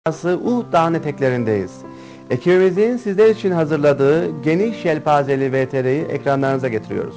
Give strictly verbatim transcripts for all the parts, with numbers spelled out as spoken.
Uhud Dağı'nın eteklerindeyiz. Ekibimizin sizler için hazırladığı geniş yelpazeli V T R'yi ekranlarınıza getiriyoruz.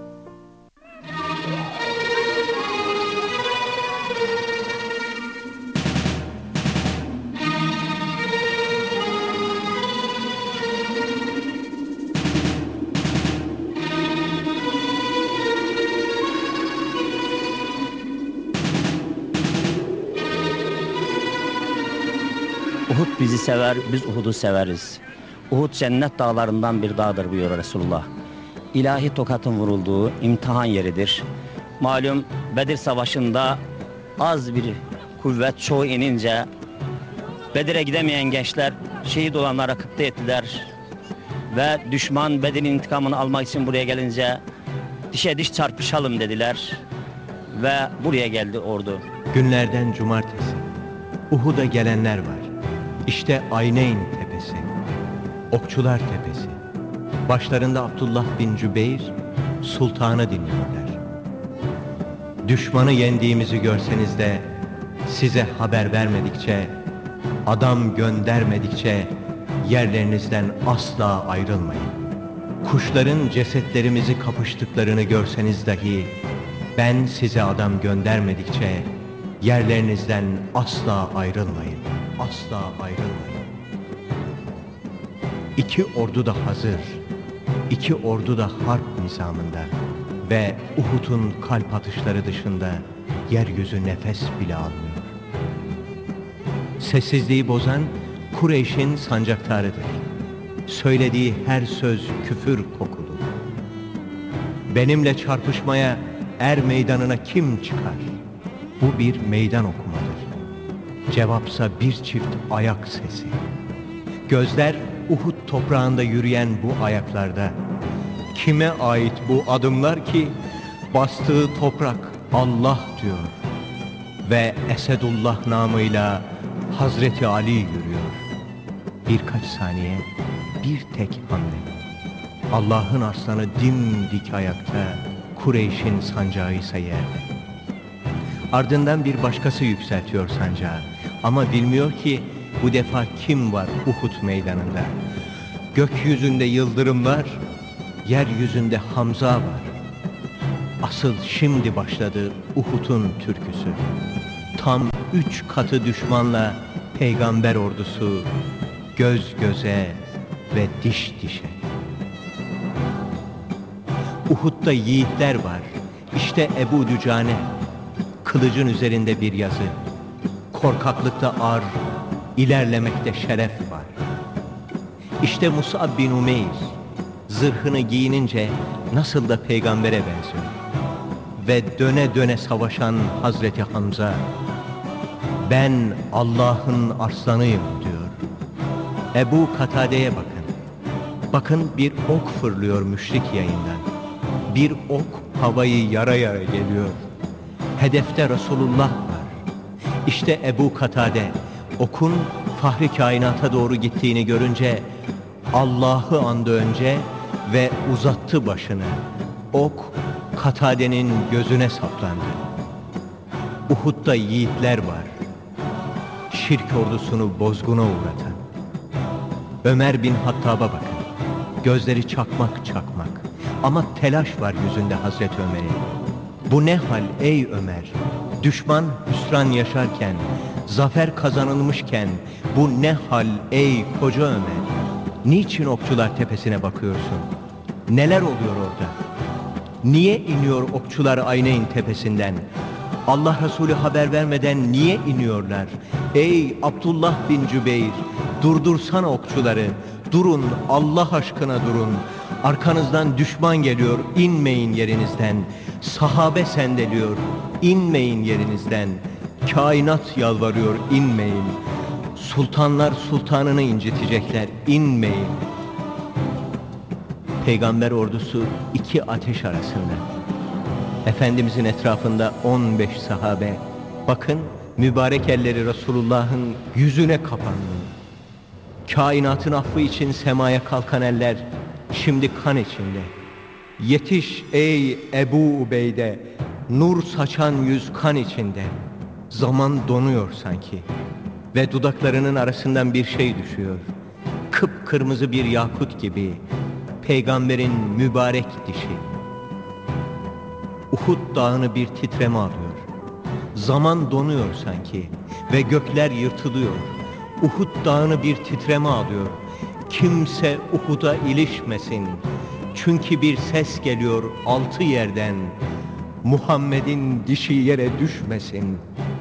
Uhud bizi sever, biz Uhud'u severiz. Uhud cennet dağlarından bir dağdır buyuruyor Resulullah. İlahi tokatın vurulduğu imtihan yeridir. Malum Bedir Savaşı'nda az bir kuvvet çoğu inince Bedir'e gidemeyen gençler şehit olanlara kıpta ettiler. Ve düşman Bedir'in intikamını almak için buraya gelince dişe diş çarpışalım dediler. Ve buraya geldi ordu. Günlerden cumartesi Uhud'a gelenler var. İşte Ayneyn tepesi, Okçular tepesi. Başlarında Abdullah bin Cübeyr, sultanı dinliyorlar. Düşmanı yendiğimizi görseniz de size haber vermedikçe, adam göndermedikçe yerlerinizden asla ayrılmayın. Kuşların cesetlerimizi kapıştıklarını görseniz dahi ben size adam göndermedikçe yerlerinizden asla ayrılmayın. Asla ayrılmayın. İki ordu da hazır, iki ordu da harp nizamında ve Uhud'un kalp atışları dışında yeryüzü nefes bile almıyor. Sessizliği bozan Kureyş'in sancaktarıdır. Söylediği her söz küfür kokulu. Benimle çarpışmaya er meydanına kim çıkar? Bu bir meydan okumadır. Cevapsa bir çift ayak sesi. Gözler Uhud toprağında yürüyen bu ayaklarda. Kime ait bu adımlar ki bastığı toprak Allah diyor. Ve Esedullah namıyla Hazreti Ali yürüyor. Birkaç saniye, bir tek hamle. Allah'ın arslanı dimdik ayakta, Kureyş'in sancağı ise yerde. Ardından bir başkası yükseltiyor sancağı. Ama bilmiyor ki bu defa kim var Uhud meydanında. Gökyüzünde yıldırımlar, yeryüzünde Hamza var. Asıl şimdi başladı Uhud'un türküsü. Tam üç katı düşmanla peygamber ordusu göz göze ve diş dişe. Uhud'da yiğitler var. İşte Ebu Dücane, kılıcın üzerinde bir yazı. Korkaklıkta ar, ilerlemekte şeref var. İşte Mus'ab bin Umeyr, zırhını giyinince nasıl da peygambere benziyor. Ve döne döne savaşan Hazreti Hamza, ben Allah'ın arslanıyım diyor. Ebu Katade'ye bakın. Bakın bir ok fırlıyor müşrik yayından. Bir ok havayı yara yara geliyor. Hedefte Resulullah var. İşte Ebu Katade, okun fahri kainata doğru gittiğini görünce Allah'ı andı önce ve uzattı başını. Ok Katade'nin gözüne saplandı. Uhud'da yiğitler var. Şirk ordusunu bozguna uğratan. Ömer bin Hattab'a bakın. Gözleri çakmak çakmak. Ama telaş var yüzünde Hazreti Ömer'in. Bu ne hal ey Ömer? Düşman hüsran yaşarken, zafer kazanılmışken bu ne hal ey koca Ömer? Niçin Okçular tepesine bakıyorsun? Neler oluyor orada? Niye iniyor okçular Ayneyn tepesinden? Allah Resulü haber vermeden niye iniyorlar? Ey Abdullah bin Cübeyr, durdursana okçuları. Durun, Allah aşkına durun. Arkanızdan düşman geliyor, inmeyin yerinizden. Sahabe sendeliyor, inmeyin yerinizden. Kainat yalvarıyor, inmeyin. Sultanlar sultanını incitecekler, inmeyin. Peygamber ordusu iki ateş arasında. Efendimizin etrafında on beş sahabe. Bakın mübarek elleri Resulullah'ın yüzüne kapandı. Kainatın affı için semaya kalkan eller şimdi kan içinde. Yetiş ey Ebu Ubeyde, nur saçan yüz kan içinde. Zaman donuyor sanki. ve dudaklarının arasından bir şey düşüyor. Kıpkırmızı bir yakut gibi peygamberin mübarek dişi. Uhud dağını bir titreme alıyor. Zaman donuyor sanki ve gökler yırtılıyor. Uhud dağını bir titreme alıyor. Kimse Uhud'a ilişmesin. Çünkü bir ses geliyor altı yerden. Muhammed'in dişi yere düşmesin.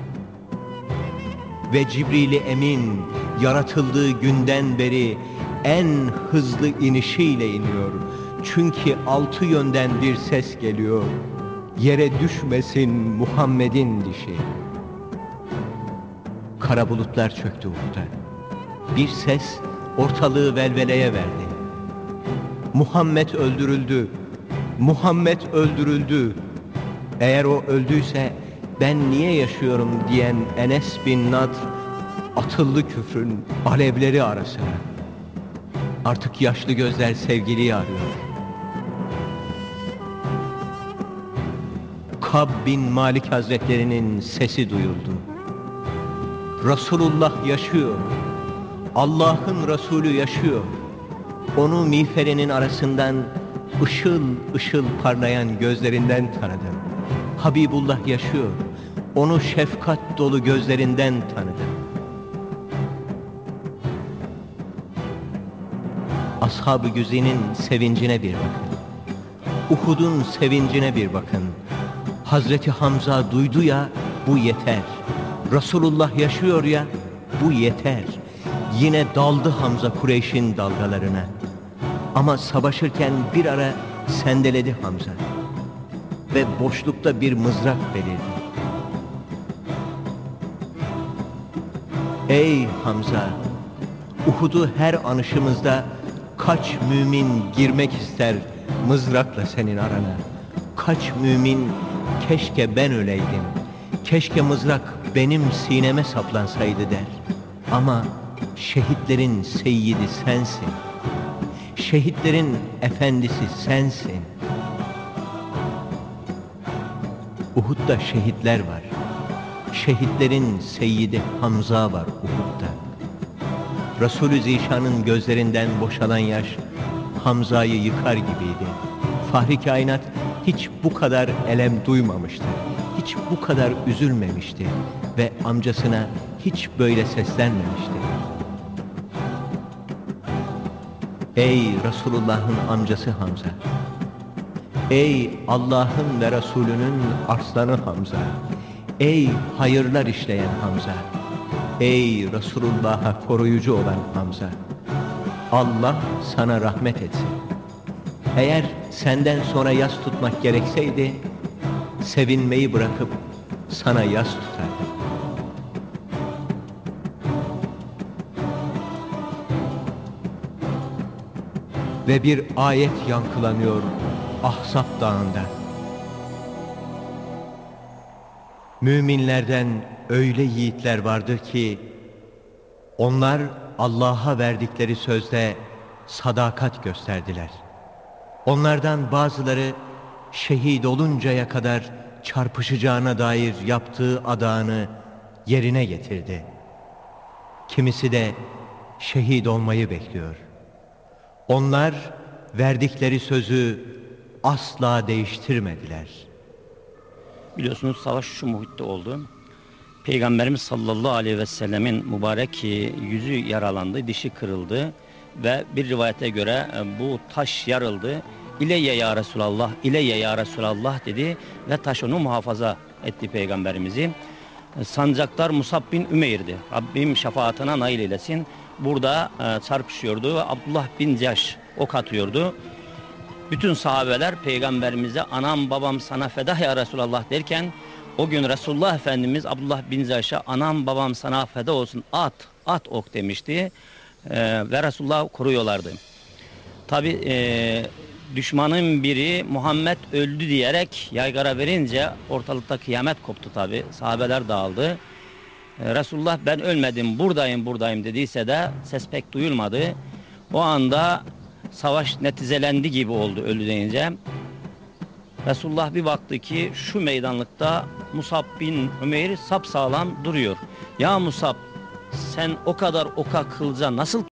Ve Cibril-i Emin yaratıldığı günden beri en hızlı inişiyle iniyor. Çünkü altı yönden bir ses geliyor. Yere düşmesin Muhammed'in dişi. Kara bulutlar çöktü Uhud'a. Bir ses ortalığı velveleye verdi. Muhammed öldürüldü. Muhammed öldürüldü. Eğer o öldüyse ben niye yaşıyorum diyen Enes bin Nadr atıldı küfrün alevleri arasına. Artık yaşlı gözler sevgiliyi arıyor. Kab bin Malik Hazretlerinin sesi duyuldu. Resulullah yaşıyor. Allah'ın Resulü yaşıyor. Onu miğferinin arasından ışıl ışıl parlayan gözlerinden tanıdım. Habibullah yaşıyor. Onu şefkat dolu gözlerinden tanıdım. Ashab-ı Güzin'in sevincine bir bakın. Uhud'un sevincine bir bakın. Hazreti Hamza duydu ya, bu yeter. Resulullah yaşıyor ya, bu yeter. Yine daldı Hamza Kureyş'in dalgalarına. Ama savaşırken bir ara sendeledi Hamza. Ve boşlukta bir mızrak belirdi. Ey Hamza! Uhud'u her anışımızda kaç mümin girmek ister mızrakla senin arana. Kaç mümin keşke ben öleydim, keşke mızrak benim sineme saplansaydı der. Ama şehitlerin seyyidi sensin. Şehitlerin efendisi sensin. Uhud'da şehitler var. Şehitlerin seyyidi Hamza var Uhud'da. Resulü Zişan'ın gözlerinden boşalan yaş Hamza'yı yıkar gibiydi. Fahri kainat hiç bu kadar elem duymamıştı. Hiç bu kadar üzülmemişti ve amcasına hiç böyle seslenmemişti. Ey Resulullah'ın amcası Hamza! Ey Allah'ın ve Resulünün arslanı Hamza! Ey hayırlar işleyen Hamza! Ey Resulullah'a koruyucu olan Hamza! Allah sana rahmet etsin. Eğer senden sonra yas tutmak gerekseydi, sevinmeyi bırakıp sana yas tutardım. Ve bir ayet yankılanıyor Ahzab Dağı'nda. Müminlerden öyle yiğitler vardır ki, onlar Allah'a verdikleri sözde sadakat gösterdiler. Onlardan bazıları şehit oluncaya kadar çarpışacağına dair yaptığı adağını yerine getirdi. Kimisi de şehit olmayı bekliyor. Onlar verdikleri sözü asla değiştirmediler. Biliyorsunuz savaş şu muhitte oldu. Peygamberimiz sallallahu aleyhi ve sellemin mübarek yüzü yaralandı, dişi kırıldı ve bir rivayete göre bu taş yarıldı. İleyye ya Resulallah, ileyye ya Resulallah dedi ve taş onu muhafaza etti Peygamberimizi. Sancaktar Musab bin Ümeyr'di. Rabbim şefaatine nail eylesin. Burada çarpışıyordu ve Abdullah bin Cahş ok atıyordu. Bütün sahabeler Peygamberimize anam babam sana feda ya Resulallah derken o gün Resulullah Efendimiz Abdullah bin Cahş'a anam babam sana feda olsun at, at ok demişti ee, ve Resulullah koruyorlardı. Tabi e, düşmanın biri Muhammed öldü diyerek yaygara verince ortalıkta kıyamet koptu tabi. Sahabeler dağıldı. Ee, Resulullah ben ölmedim buradayım buradayım dediyse de ses pek duyulmadı. O anda savaş netizelendi gibi oldu öldü deyince. Resulullah bir baktı ki şu meydanlıkta Musab bin Ümeyr sapsağlam duruyor. Ya Musab Sen o kadar oka kılca nasıl